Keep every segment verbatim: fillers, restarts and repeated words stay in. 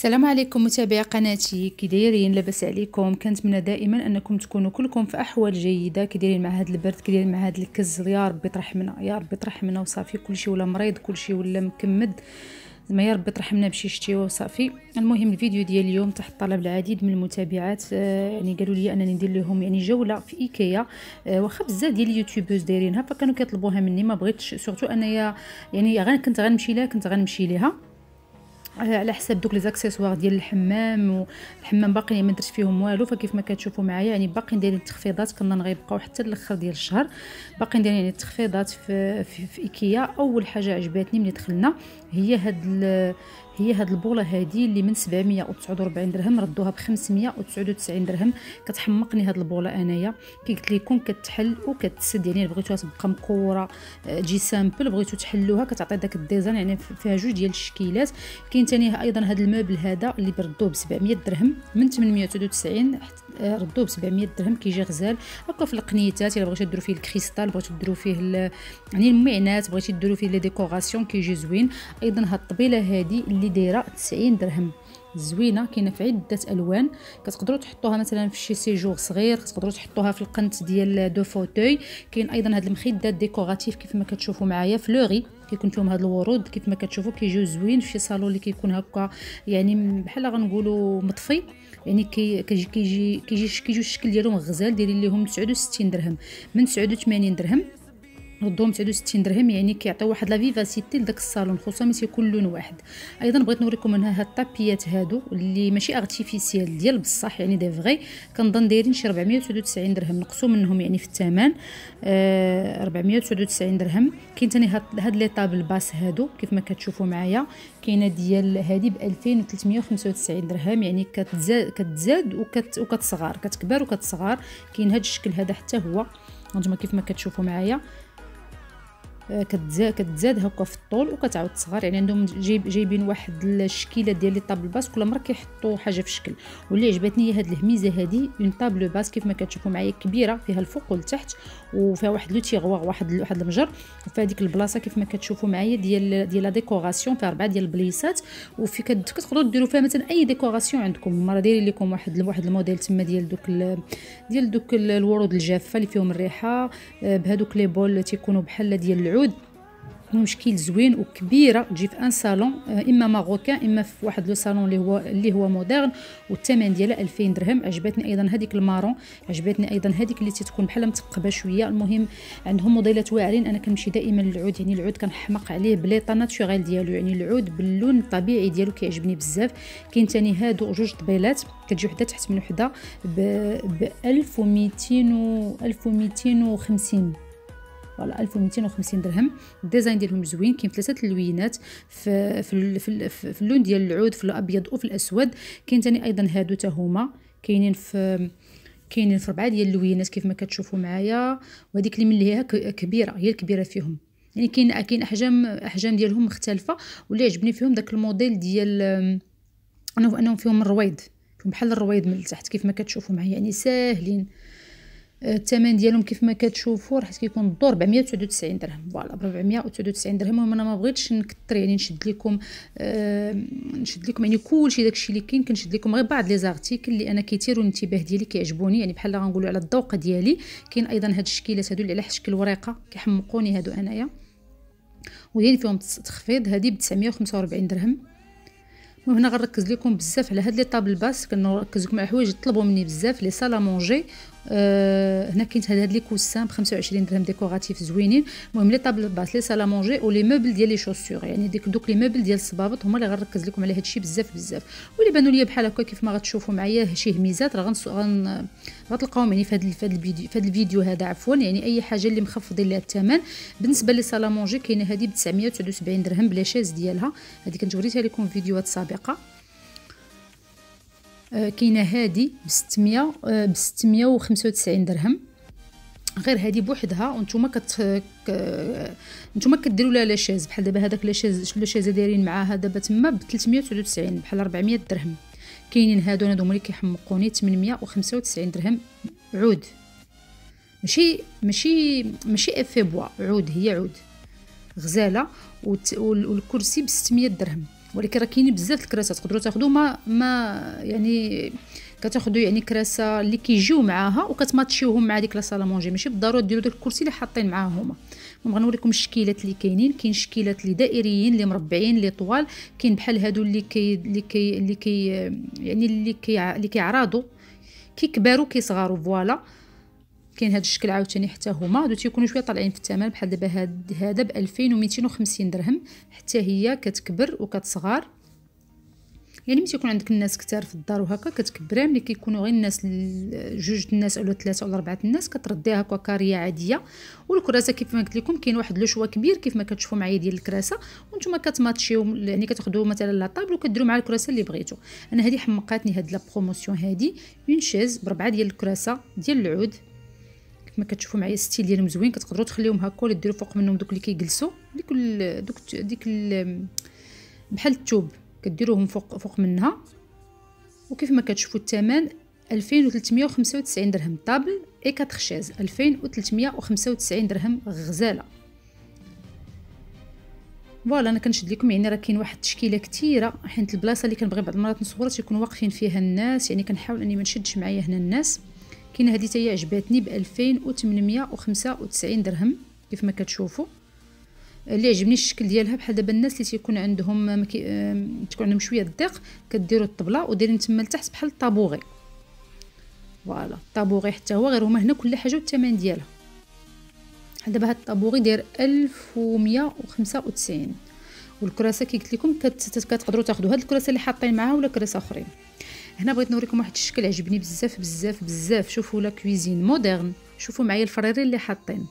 السلام عليكم متابعي قناتي، كي دايرين؟ لاباس عليكم؟ كنتمنى دائما انكم تكونوا كلكم في احوال جيده. كي دايرين مع هذا البرد؟ كي دايرين مع هذا الكز؟ يا ربي ترحمنا، يا ربي ترحمنا وصافي. كلشي ولا مريض، كلشي ولا مكمد، زعما يا ربي ترحمنا بشي شتي وصافي. المهم الفيديو ديال اليوم تحت طلب العديد من المتابعات، آه يعني قالوا لي انني ندير لهم يعني جوله في ايكيا. آه واخا بزاف ديال اليوتيوبرز دايرينها، فكانوا كيطلبوها مني، ما بغيتش سورتو انايا يعني غير كنت غنمشي لها كنت غنمشي ليها على حساب دوك لي زاكسيسوار ديال الحمام. والحمام باقي ما درت فيهم والو، فكيف ما كتشوفوا معايا يعني باقي ندير التخفيضات، كنا غيبقاو حتى الاخر ديال الشهر باقي ندير يعني التخفيضات في, في, في ايكيا. اول حاجه عجباتني ملي دخلنا هي هاد هي هاد البوله هادي اللي من سبعمية وتسعة وأربعين درهم ردوها ب خمسمية وتسعة وتسعين درهم. كتحمقني هاد البوله انايا، كي قلت لكم كتحل وكتسد، يعني بغيتوها تبقى مكوره تجي سامبل، بغيتو تحلوها كتعطي داك الديزاين، يعني فيها جوج ديال الشكيلات. كاين ثاني ايضا هاد الموبل هذا اللي بردوه ب سبعمية درهم، من ثمنمية وتسعة وتسعين ردوه ب سبعمية درهم. كيجي غزال هكا في القنيتات، الا بغيتو ديروا فيه الكريستال، بغيتو ديروا فيه يعني المعنات، بغيتي ديروا فيه لي ديكوراسيون كيجي زوين. ايضا هاد الطبيله هادي اللي دايره تسعين درهم، زوينه، كاينه في عده الوان. كتقدروا تحطوها مثلا في شي سيجور صغير، تقدروا تحطوها في القنت ديال دو فوتوي. كاين ايضا هاد المخدات ديكوراتيف كيف ما كتشوفوا معايا فلوري، كيكون فيهم هاد الورود كيف ما كتشوفوا، كيجيو زوين في شي صالون اللي كيكون هكا يعني بحال غنقولوا مطفي، يعني كي كيجي كيجي كيجي كيجيو الشكل ديالهم غزال. دايرين ليهم تسعة وستين درهم، من تسعة وثمانين درهم ردوهم تسعة وستين درهم، يعني كيعطيو واحد لا فيفاسيتي لداك الصالون، خصوصا ملي تيكون لون واحد. ايضا بغيت نوريكم منها هاد الطابيات هادو اللي ماشي ارتيفيسيال ديال بصح يعني دي فغي، كنظن دايرين شي أربعمية وتسعة وتسعين درهم، نقصوا منهم يعني في الثمن آه أربعمية وتسعة وتسعين درهم. كاين ثاني هاد هاد لي طابل باس هادو كيف ما كتشوفوا معايا، كاينه ديال هادي ب ألفين وثلاثمية وخمسة وتسعين درهم، يعني كتزاد كتزاد وكت وكتصغر، كتكبر وكتصغر. كاين هاد الشكل هذا حتى هو، هانتوما كيف ما كتشوفوا معايا كتزاد كتزاد هكا في الطول وكتعاود تصغر. يعني عندهم جايب جايبين واحد الشكيله ديال لي طابل باس، كل مره كيحطوا حاجه في شكل. واللي عجبتني هي هاد الهميزه هادي، اون طابل باس كيف ما كتشوفوا معايا كبيره، فيها الفوق والتحت وفيها واحد لو تيغوار، واحد واحد المجر. وفي هذيك البلاصه كيف ما كتشوفوا معايا ديال ديال لا ديكوراسيون، فيها اربعه ديال البليسات، وفي كتقدروا ديروا فيها مثلا اي ديكوراسيون عندكم. هما راه دايرين لكم واحد واحد الموديل تما ديال دوك ديال دوك الورود الجافه اللي فيهم الريحه، بهذوك لي بول تيكونوا بحال ديال العود. مشكل زوين وكبيره، تجي في ان صالون اما ماروكان اما في واحد لو صالون اللي هو اللي هو مودرن، والثمن ديالها ألفين درهم. عجبتني ايضا هذيك المارون، عجبتني ايضا هذيك اللي تتكون بحال مثقبه شويه. المهم عندهم موديلات واعرين، انا كنمشي دائما للعود، يعني العود كنحمق عليه بليطا ناتوريل ديالو، يعني العود باللون الطبيعي ديالو كيعجبني بزاف. كاين ثاني هادو جوج طبيلات كتجي وحده تحت من وحده ب ألف ومئتين و ألف ومئتين وخمسين، فوالا ألف ومئتين وخمسين درهم. الديزاين ديالهم زوين، كاين ثلاثه اللوينات في في في, في اللون ديال العود، في الابيض وفي الاسود. كاين ثاني ايضا هادو حتى هما كاينين في كاينين في اربعه ديال اللوينات كيف ما كتشوفوا معايا. وهذيك اللي من هي كبيره هي الكبيره فيهم، يعني كاين كاين احجام احجام ديالهم مختلفه. واللي عجبني فيهم داك الموديل ديال انه انهم فيهم الرويض، فيهم بحال الرويض من التحت كيف ما كتشوفوا معايا، يعني ساهلين. الثمن ديالهم كيف ما كتشوفوا راح كيكون الدور أربعمية وتسعة وتسعين درهم، فوالا ب أربعمية وتسعة وتسعين درهم. المهم انا ما بغيتش نكثر، يعني نشد لكم آه نشد لكم يعني كلشي داكشي اللي كاين، كنشد لكم غير بعض لي زارتيكل اللي انا كيثيروا الانتباه ديالي كيعجبوني، يعني بحال غنقولوا على الذوق ديالي. كاين ايضا هاد الشكيلات هادو اللي على شكل ورقه كيحمقوني هادو انايا، ودايرين فيهم تخفيض. هادي ب تسعمية وخمسة وأربعين درهم. وهنا غنركز لكم بزاف على هاد لي طابل باس، كنركز لكم على حوايج طلبوا مني بزاف، لي سالا مونجي. أه هنا كاين هاد لي كوسان ب خمسة وعشرين درهم ديكوراتيف زوينين. المهم لي طابل باس، لي سالا مونجي، ولي موبل ديال لي شوسور، يعني ديك دوك لي موبل ديال الصبابط هما اللي غنركز لكم على هادشي بزاف بزاف. واللي بانوا ليا بحال هكا كيف ما غتشوفوا معايا شي هميزات راه غن غتلقاوهم يعني في هاد في هاد الفيديو في هاد الفيديو هذا عفوا. يعني اي حاجه اللي مخفضين لها الثمن. بالنسبه لي سالا مونجي كاينه هادي ب تسعمية وتسعة وسبعين درهم بلا شاز ديالها، هذه كنت وريتها لكم في فيديوهات سابقه. كاينه هادي ب ستمية ب ستمية وخمسة وتسعين درهم، غير هادي بوحدها. وانتم كت نتوما كديروا لها لاشاز، بحال دابا هذاك لاشاز لاشاز دايرين معاها دابا تما ب ثلاثمية وتسعة وتسعين، بحال أربعمية درهم. كاينين هادو هادو هما اللي كيحمقوني ثمنمية وخمسة وتسعين درهم، عود ماشي ماشي ماشي افي بوا، عود هي عود غزاله. والكرسي ب ستمية درهم. ولكن راه كاينين بزاف الكراسات تقدروا تاخذوا ما ما يعني كتاخذوا يعني كراسه اللي كيجيو معاها وكتماتشيوهم مع ديك لا صاله مونجي، ماشي بالضروره ديروا داك الكرسي اللي حاطين معاه هما. نبغى نوريكم الشكيلات اللي كاينين. كاين شكيلات اللي دائريين اللي مربعين اللي طوال، كاين بحال هادو اللي كي اللي كي اللي كي يعني اللي كي اللي كيعراضوا كيكبروا كيصغروا فوالا. كاين هاد الشكل عاوتاني حتى هما هادو تيكونوا شويه طالعين في الثمن، بحال دابا هاد هذا ب ألفين ومئتين وخمسين درهم، حتى هي كتكبر وكتصغر. يعني ملي تيكون عندك الناس كثار في الدار وهكا كتكبرها، ملي كيكونوا غير الناس جوج الناس ولا ثلاثه ولا اربعه الناس كترديها هكا كاريه عاديه. والكراسه كيف ما قلت لكم كاين واحد لو شوا كبير كيف ما كتشوفوا معايا ديال الكراسه، وانتم كتماتشيو يعني كتاخذوا مثلا لا طابل وكديروا مع الكراسه اللي بغيتو. انا هذه حمقاتني هاد لا بروموسيون هذه، اون شيز بربعه ديال الكراسه ديال العود كيف ما كتشوفوا معايا ستيل ديالهم زوين. كتقدروا تخليوهم هكا ولا ديروا فوق منهم دوك اللي كيجلسوا ديك دوك ديك بحال الثوب كديروهم فوق فوق منها. وكيف ما كتشوفوا الثمن ألفين وثلاثمئة وخمسة وتسعين درهم طابل اي أربعة خشاز، ألفين وثلاثمئة وخمسة وتسعين درهم غزاله. فوالا انا كنشد لكم يعني راه كاين واحد التشكيله كثيره، حيت البلاصه اللي كنبغي بعض المرات نصور تيكونوا واقفين فيها الناس، يعني كنحاول اني ما نشدش معايا هنا الناس. كاينه هذه حتى هي عجباتني ب ألفين وثمانمئة وخمسة وتسعين درهم كيف ما كتشوفوا. اللي عجبني الشكل ديالها بحال دابا الناس اللي تيكون عندهم مكي... تكون عندهم شويه الضيق كديروا الطبله وديرين تما لتحت بحال الطابوغي. فوالا الطابوغي حتى هو غير هما هنا كل حاجه والثمن ديالها. بحال دابا هاد الطابوغي داير ألف ومئة وخمسة وتسعين. والكراسه كي قلت لكم كت... كتقدروا تاخذوا هاد الكراسه اللي حاطين معاها ولا كراسه اخرين. هنا بغيت نوريكم واحد الشكل عجبني بزاف بزاف بزاف. شوفوا لا كويزين مودرن، شوفوا معايا الفريرين اللي حاطين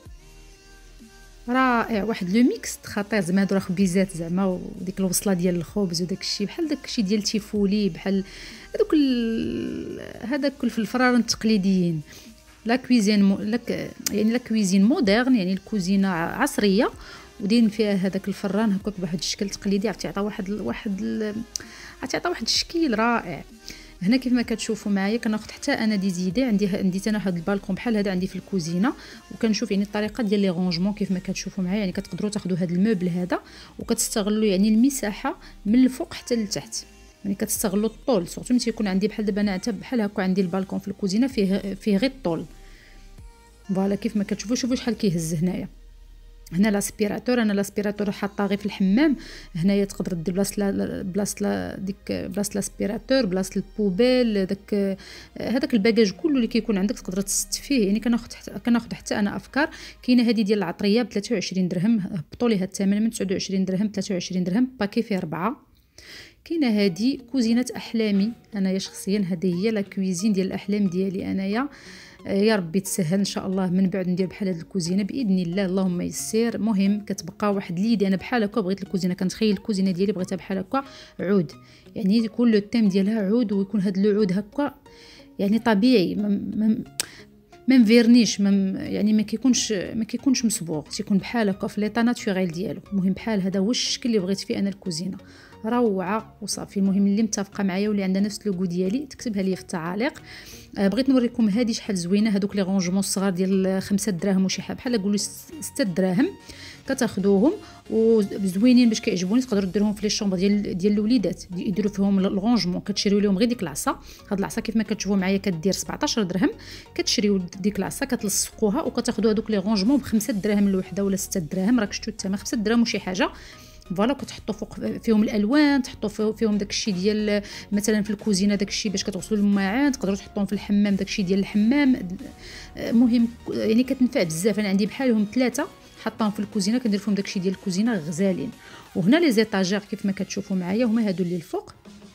رائع، واحد لو ميكس خطير زعما هادو راه خبيزات زعما وديك الوصله ديال الخبز وداك الشيء بحال داك الشيء ديال تيفولي بحال هذوك ال... هذاك في الفرارين التقليديين. لا كويزين مو... لك يعني لا كويزين مودرن يعني الكوزينه عصريه ودين فيها هذاك الفران هكاك بواحد الشكل تقليدي، عرفتي يعطي واحد ال... واحد ال... عرفتي واحد الشكل رائع. هنا كيف ما كتشوفوا معايا كناخذ حتى انا دي زيدي عندي عندي انا هذا البالكون بحال هذا عندي في الكوزينه، وكنشوف يعني الطريقه ديال لي رونجمون كيف ما كتشوفوا معايا. يعني كتقدروا تاخذوا هذا الموبل هذا وكتستغلوا يعني المساحه من الفوق حتى لتحت، يعني كتستغلوا الطول سورتو ملي تيكون عندي بحال دابا انا حتى بحال هكا عندي البالكون في الكوزينه فيه فيه غير الطول. فوالا كيف ما كتشوفوا شوفوا شحال كيهز هنايا. هنا لاسبيراتور انا لاسبيراتور حاطه غير في الحمام. هنايا تقدر دير بلاصه بلاصه ديك بلاصه لاسبيراتور بلاصه البوبيل داك هذاك الباكاج كله اللي كيكون عندك تقدر تست فيه. يعني كناخذ حتى كناخذ حتى انا افكار. كاينه هذه ديال العطريه ب ثلاثة وعشرين درهم، هبطوا ليها الثمن من تسعة وعشرين درهم ثلاثة وعشرين درهم، باكي فيه اربعه. كاينه هذه كوزينه احلامي انايا شخصيا، هذه هي لا كويزين ديال الاحلام ديالي انايا. يا ربي تسهل ان شاء الله من بعد ندير بحال هاد الكوزينه باذن الله اللهم يسر. مهم كتبقى واحد ليدي انا بحال هكا بغيت الكوزينه كنتخيل الكوزينه ديالي بغيتها بحال هكا عود، يعني يكون لو تيم ديالها عود ويكون هاد العود هكا يعني طبيعي ما ما مفيرنيش يعني ما كيكونش ما كيكونش مصبوغ، تيكون بحال هكا في ليطا ناتوريل ديالو. المهم بحال هذا هو الشكل اللي بغيت فيه انا الكوزينه، روعه وصافي. المهم اللي متفقه معايا واللي عندها نفس لوغو ديالي تكتبها لي في التعاليق. آه بغيت نوريكم هذه شحال زوينه، هذوك لي رونجمون الصغار ديال خمسة دراهم وشي حاجه بحال نقولوا ستة دراهم كتاخذوهم وزوينين باش كيعجبوني. تقدروا ديروهم في لي شومبر ديال ديال الوليدات يديروا فيهم الرونجمون. كتشريو لهم غير ديك العصا، هاد العصا كيف ما كتشوفوا معايا كدير سبعطاش درهم. كتشريو ديك العصا كتلصقوها وكتاخذوا هذوك لي رونجمون بخمسة دراهم الوحده ولا ستة دراهم، راك شفتوا الثمن خمسة دراهم وشي حاجه. فوالا كتحطوا فوق فيهم الالوان، تحطوا فيهم داكشي ديال مثلا في الكوزينه داكشي باش كتغسلوا الماعن، تقدروا تحطوهم في الحمام داكشي ديال الحمام. مهم يعني كتنفع بزاف. انا عندي بحالهم ثلاثه حطاهم في الكوزينه كندير فيهم داكشي ديال الكوزينه غزالين. وهنا لي زيطاجير كيف ما كتشوفوا معايا هما هادو اللي الفوق،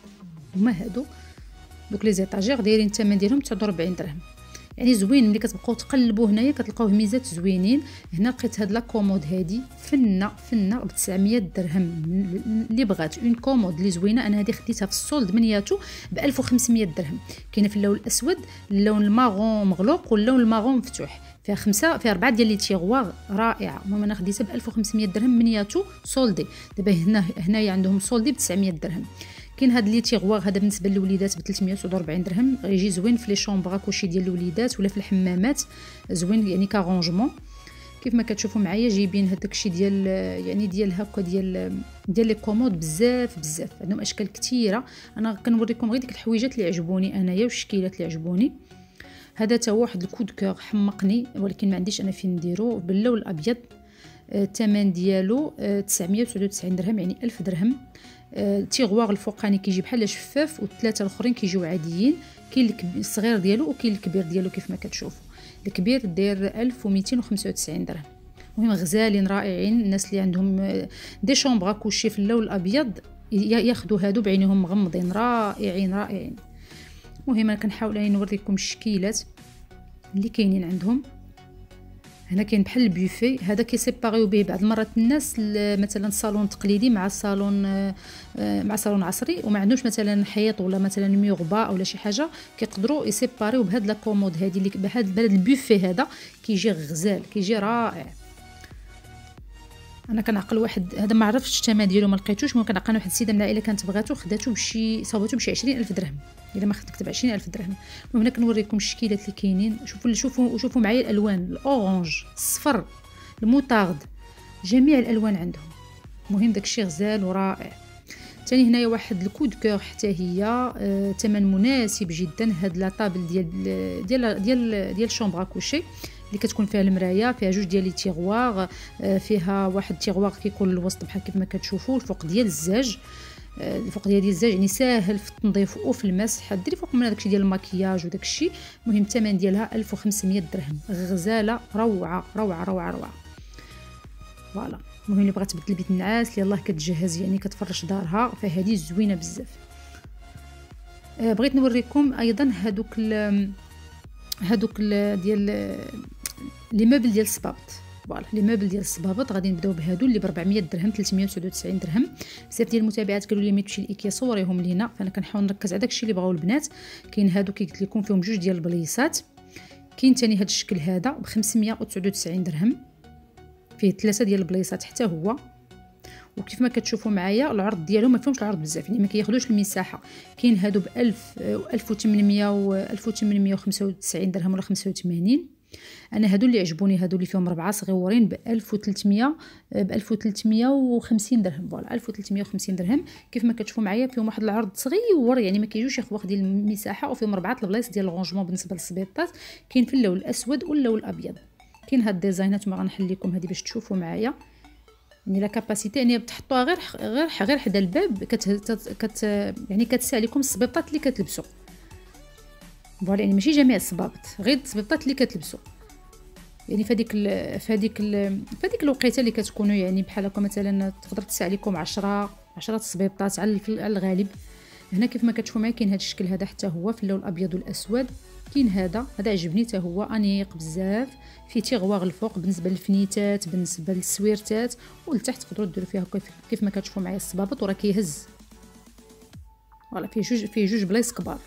هما هادو دوك لي زيطاجير دايرين الثمن ديالهم تسعة وأربعين درهم. يعني زوين ملي كتبقاو تقلبوا هنايا كتلقاوه ميزات زوينين. هنا لقيت هاد لا كومود هادي فنه فنه ب تسعمية درهم اللي بغات اون كومود اللي زوينه. انا هذه خديتها في السولد منياتو ب ألف وخمسمية درهم. كاينه في اللون الاسود، اللون الماغون مغلوق واللون الماغون مفتوح، فيها خمسه فيها اربعه ديال لي تيغوار رائعه. المهم انا خديتها ب ألف وخمسمية درهم منياتو سولدي. دابا هنا هنايا عندهم سولدي ب تسعمية درهم. كاين هاد لي تيغوار هذا بالنسبه للوليدات ب ثلاثمية وتسعة وأربعين درهم، يجي زوين في لي شومبر كلشي ديال الوليدات ولا في الحمامات زوين يعني كارونجمون. كيف ما كتشوفوا معايا جايبين هذاك الشيء ديال يعني ديال هكا ديال ديال لي كومود بزاف بزاف، عندهم اشكال كثيره. انا كنوريكم غير ديك الحويجات اللي عجبوني انايا والشكيلات اللي عجبوني. هذا تا واحد الكود كور حمقني، ولكن ما عنديش انا فين نديرو، باللون الابيض. الثمن ديالو تسعمية وتسعة وتسعين درهم، يعني ألف درهم. التيغوار الفوقاني كيجي بحال شفاف، والثلاثه الاخرين كيجيو عاديين. كاين الصغير ديالو وكاين الكبير ديالو كيف ما كتشوفوا. الكبير داير ألف ومئتين وخمسة وتسعين درهم. المهم غزالين رائعين. الناس اللي عندهم دي شومبر كوشي في اللون الابيض ياخذوا هادو بعينهم مغمضين، رائعين رائعين. المهم انا كنحاول اني نوريكم الشكيلات اللي كاينين عندهم. هنا كاين بحال البوفي، هذا كيسيباريو به بعض المرات الناس مثلا الصالون تقليدي مع الصالون مع صالون عصري، وما عندهمش مثلا حيط ولا مثلا ميغبا ولا شي حاجه، كيقدروا يسيباريو بهاد لا كومود هذه اللي بهاد البوفي. هذا كيجي غزال، كيجي رائع. انا كنعقل واحد هذا ما عرفتش الثمن ديالو ما لقيتوش، ممكن كنعقل واحد السيده من العائله كانت بغاتو خداتو بشي صاوباتو بشي عشرين ألف درهم، الا ما خدت كتب عشرين ألف درهم. المهم هنا كنوريكم الشكيلات اللي كاينين. شوفوا شوفوا شوفوا معايا الالوان، الاورانج، الصفر، الموطارد، جميع الالوان عندهم. المهم داكشي غزال ورائع. ثاني هنايا واحد الكود كور حتى هي ثمن مناسب جدا. هاد لا طابل ديال ديال ديال ديال شومبر كوشي اللي كتكون فيها المرايه، فيها جوج ديال لي تيغوار، فيها واحد تيغوار كيكون الوسط بحال كيف ما كتشوفوا، الفوق ديال الزاج، الفوق ديال الزاج يعني ساهل في التنظيف وفي المسح. ديري فوق من داكشي ديال المكياج وداك الشيء. المهم الثمن ديالها ألف وخمسمية درهم، غزاله روعه روعه روعه روعه. فوالا. المهم اللي بغات تبدل بيت النعاس اللي يلاه كتجهز يعني كتفرش دارها، فهذه زوينه بزاف. آه بغيت نوريكم ايضا هادوك هادوك ديال لي موبل ديال الصبابط. فوالا لي موبل ديال الصبابط غادي نبداو بهادو اللي ب أربعمية درهم، ثلاثمية وتسعة وتسعين درهم. بزاف ديال المتابعات قالوا لي ملي تمشي لايكيا صوريهم لينا، فانا كنحاول نركز على داكشي اللي بغاو البنات. كاين هادو كي قلت لكم فيهم جوج ديال البليصات. كاين ثاني هاد الشكل هذا ب خمسمية وتسعة وتسعين درهم، فيه ثلاثه ديال البليصات حتى هو. وكيف ما كتشوفوا معايا العرض ديالهم ما فيهمش العرض بزاف، يعني ما كياخذوش المساحه. كاين هادو ب ألف ألف وثمانمية و ألف وثمانمية وخمسة وتسعين درهم ولا خمسة وثمانين. انا هادو اللي عجبوني، هادو اللي فيهم ربعه صغيورين ب ألف وثلاثمية ب ألف وثلاثمية وخمسين درهم. فوالا ألف وثلاثمية وخمسين درهم. كيف ما كتشوفوا معايا فيهم واحد العرض صغيور، يعني ما كيجوش ياخذوا واحد المساحه، وفيهم ربعه البلايص ديال الرونجمون بالنسبه للسبيطات. كاين في اللون الاسود واللون الابيض. كاين هاد الديزاينات ما غنحل لكم هذه باش تشوفوا معايا. يعني لا كاباسيتي يعني تحطوها غير غير غير حدا الباب، كت, كت يعني كتساع لكم الصبيطات اللي كتلبسوا. فوالا يعني ماشي جميع الصبابط، غير الصبيطات اللي كتلبسوا. يعني فهاديك فهاديك فهاديك الوقيته اللي كتكونوا يعني بحال هكا مثلا تقدر تساع لكم عشرة عشرة صبيطات على الغالب. هنا كيف ما كتشوفوا معايا كاين هذا الشكل هذا حتى هو في اللون الابيض والاسود. كاين هذا هذا عجبني حتى هو انيق بزاف، فيه تيغواغ الفوق بالنسبه للفنيتات، بالنسبه للسويرتات، ولتحت تقدروا ديروا فيها كيف ما كتشوفوا معايا الصبابط، وراه كيهز. فوالا فيه جوج فيه جوج بلايص كبار.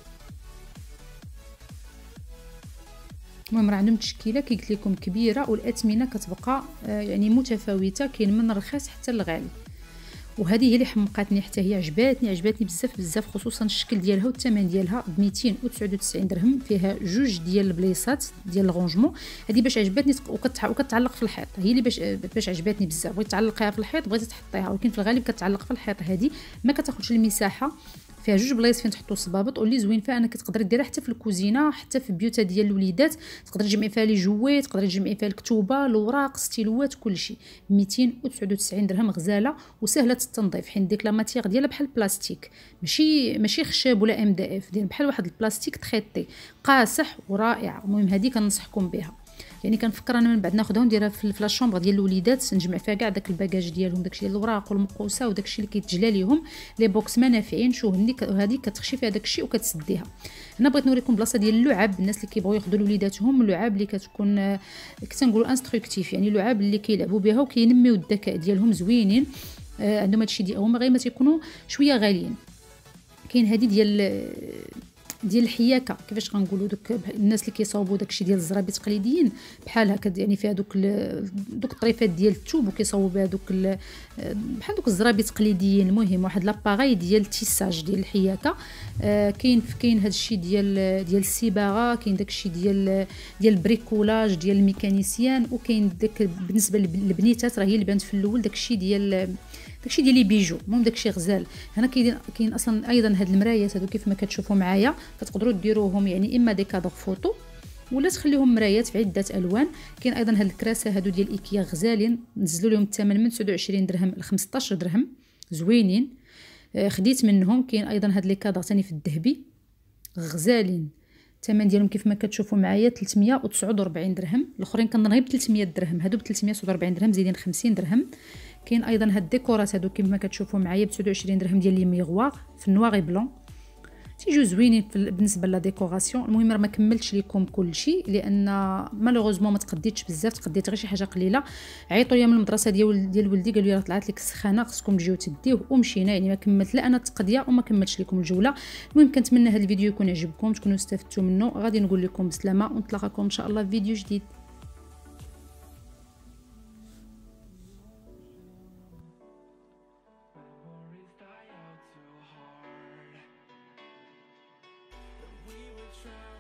المهم راه عندهم تشكيله كي قلت لكم كبيره، والاثمنه كتبقى يعني متفاوته، كاين من الرخيص حتى الغالي. وهذه هي اللي حمقاتني حتى هي، عجباتني عجباتني بزاف بزاف، خصوصا الشكل ديالها والثمن ديالها ب مئتين وتسعة وتسعين درهم. فيها جوج ديال البليصات ديال الغونجمون. هذه باش عجباتني وكتعلق في الحيط، هي اللي باش باش عجباتني بزاف. بغيت تعلقيها في الحيط، بغيتي تحطيها، ولكن في الغالب كتعلق في الحيط. هذه ما كتاخذش المساحه، فيها جوج بلايص فين تحطوا الصبابط. واللي زوين فيها انك تقدري ديرها حتى في الكوزينه، حتى في البيوت ديال الوليدات، تقدري تجمعي فيها لي جوي، تقدري تجمعي فيها الكتوبه، الاوراق، ستيلوات، كلشي. مئتين وتسعة وتسعين درهم، غزاله وسهله التنظيف، حيت ديك لا ماتيغ ديالها بحال البلاستيك، ماشي ماشي خشب ولا ام دي اف، ديال بحال واحد البلاستيك تريتي، قاصح ورائع. المهم هذه كننصحكم بها. يعني كنفكر انا من بعد ناخذها ونديرها في لا شومبر ديال الوليدات، نجمع فيها كاع داك الباكاج ديالهم، داكشي ديال الاوراق والمقوسه وداكشي اللي كيتجلى ليهم، لي بوكس ما نافعين. شو هني هذه كتخشي فيها داكشي وكتسديها. هنا بغيت نوريكم بلاصه ديال اللعاب، الناس اللي كيبغيو ياخذوا لوليداتهم اللعاب اللي كتكون كتنقولوا انستركتيف، يعني اللعاب اللي كيلعبوا بها وكينميو الذكاء ديالهم، زوينين. آه عندهم هادشي ديال هما غير ما تيكونوا شويه غاليين. كاين هذه ديال ديال الحياكه، كيفاش غنقولوا دوك الناس اللي كيصاوبوا داكشي ديال الزرابي تقليديين بحال هكا، يعني فيها دوك دوك الطريفات ديال الثوب وكيصاوبوا بها دوك بحال دوك الزرابي تقليديين. المهم واحد لاباغاي ديال التيساج ديال الحياكه. آه كاين كاين هادشي ديال ديال الصباغه، كاين داكشي ديال ديال البريكولاج ديال الميكانيسيان، وكاين داك بالنسبه للبنيتات راه هي اللي بانت في الاول داكشي ديال داكشي ديال لي بيجو. المهم داكشي غزال. هنا كاين كاين اصلا ايضا هاد المرايات هادو كيف ما كتشوفوا معايا كتقدروا ديروهم يعني اما دي كادر فوتو ولا تخليهم مرايات في عده الوان. كاين ايضا هاد الكراسه هادو ديال ايكيا غزالين، نزلوا لهم الثمن من تسعة وعشرين درهم ل خمسطاش درهم، زوينين. آه خديت منهم. كاين ايضا هاد لي كادر ثاني في الذهبي غزالين، الثمن ديالهم كيف ما كتشوفوا معايا ثلاثمية وتسعة وأربعين درهم. الاخرين كنظن غير ب ثلاثمية درهم، هادو ب ثلاثمية وتسعة وأربعين درهم زايدين خمسين درهم. كاين ايضا هاد الديكورات هادو كيف ما كتشوفوا معايا ب تسعة وعشرين درهم ديال لي ميغوار في النواغي بلون، تيجيو زوينين بالنسبه لا ديكوراسيون. المهم راه ما كملتش لكم كلشي لان مالوغوزمون ما تقديتش بزاف، تقديت غير شي حاجه قليله. عيطوا لي من المدرسه ديال ديال ولدي قالوا لي راه طلعت لك السخانه خصكم تجيو تديوه، ومشينا. يعني ما كملت لا انا التقضيه وما كملتش لكم الجوله. المهم كنتمنى هذا الفيديو يكون عجبكم، تكونوا استفدتوا منه. غادي نقول لكم بسلامه ونتلاقاكم ان شاء الله في فيديو جديد. We will try.